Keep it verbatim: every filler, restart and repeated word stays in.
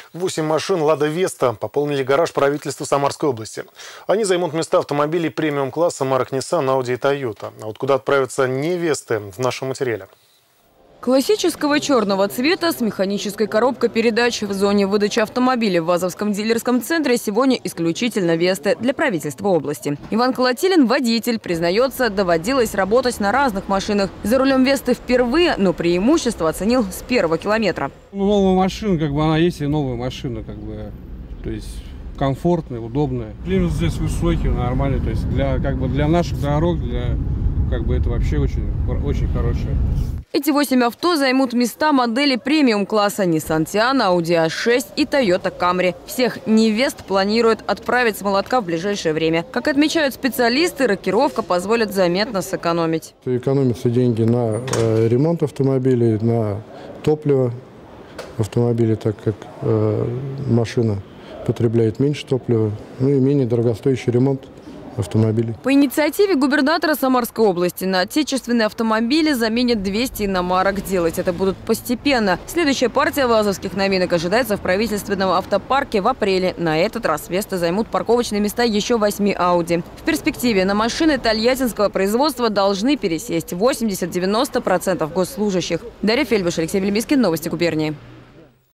Восемь машин «Лада Веста» пополнили гараж правительства Самарской области. Они займут места автомобилей премиум-класса марок Nissan, Audi и Toyota. А вот куда отправятся не «Весты» в нашем материале. Классического черного цвета с механической коробкой передач в зоне выдачи автомобилей в Вазовском дилерском центре сегодня исключительно «Весты» для правительства области. Иван Колотилин, водитель, признается, доводилось работать на разных машинах. За рулем «Весты» впервые, но преимущество оценил с первого километра. Ну, новая машина, как бы она есть и новая машина, как бы, то есть комфортная, удобная. Климат здесь высокий, нормальный, то есть для, как бы для наших дорог, для, как бы это вообще очень, очень хорошее. Эти восемь авто займут места модели премиум-класса Nissan Tiana, Audi а шесть и Toyota Camry. Всех «Невест» планируют отправить с молотка в ближайшее время. Как отмечают специалисты, рокировка позволит заметно сэкономить. Экономятся деньги на э, ремонт автомобилей, на топливо автомобилей, так как э, машина потребляет меньше топлива, ну и менее дорогостоящий ремонт автомобилей. По инициативе губернатора Самарской области на отечественные автомобили заменят двести иномарок. Делать это будут постепенно. Следующая партия вазовских новинок ожидается в правительственном автопарке в апреле. На этот раз «Весты» займут парковочные места еще восьми Audi. В перспективе на машины тольяттинского производства должны пересесть восемьдесят-девяносто процентов госслужащих. Дарья Фельбуш, Алексей Белемискин, новости губернии.